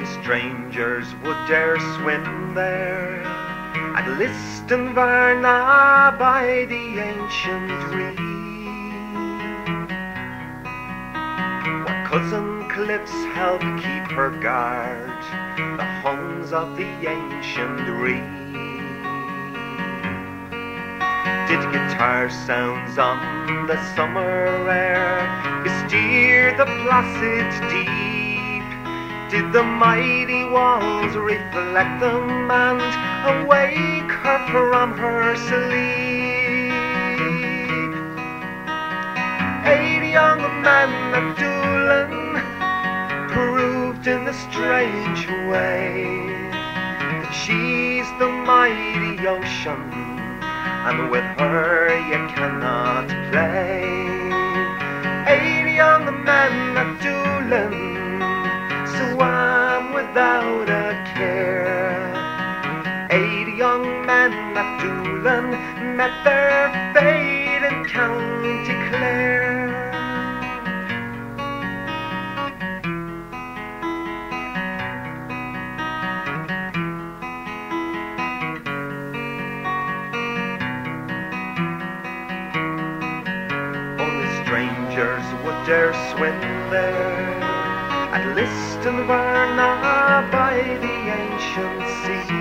Only strangers would dare swim there, at Liston Varna by the ancient reef, where cousin cliffs help keep her guard, the homes of the ancient reef. Did guitar sounds on the summer air bestir the placid deep? Did the mighty walls reflect them and awake her from her sleep? 80 young men at Doolin proved in a strange way that she's the mighty ocean, and with her you cannot play. 80 young men at Doolin swam without a care. 80 young men at Doolin met their fate in County Clare. Strangers would dare swim there, at Liston Varna by the ancient sea,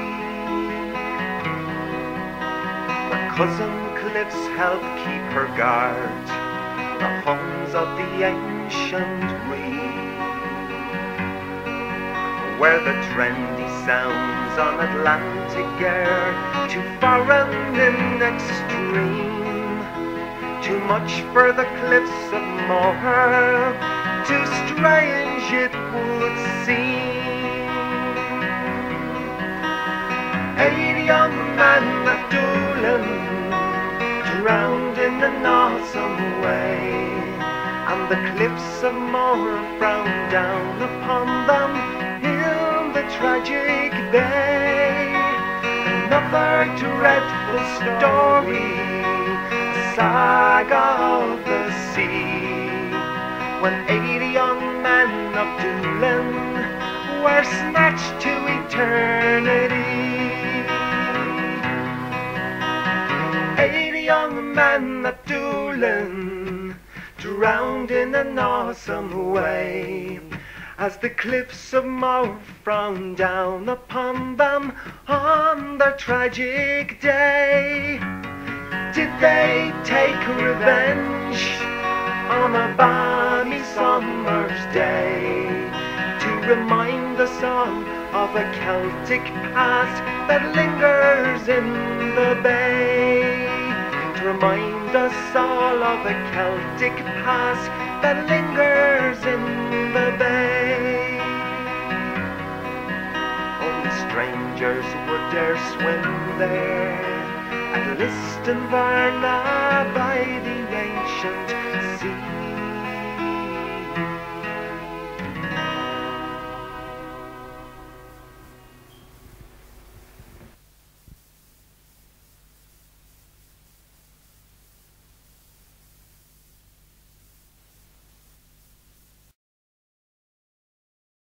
where cousin cliffs help keep her guard, the homes of the ancient reef, where the trendy sounds on Atlantic air too foreign in extreme, too much for the cliffs of Moher, too strange it would seem. 80 young men at Doolin drowned in an awesome way, and the cliffs of Moher frowned down upon them in the tragic bay. Another dreadful story, saga of the sea, when 80 young men of Doolin were snatched to eternity. 80 young men at Doolin drowned in an awesome way, as the cliffs of Moher frowned down upon them on their tragic day. Did they take revenge on a balmy summer's day, to remind us all of a Celtic past that lingers in the bay? To remind us all of a Celtic past that lingers in the bay. Only strangers would dare swim there, at Liston Varna by the ancient sea.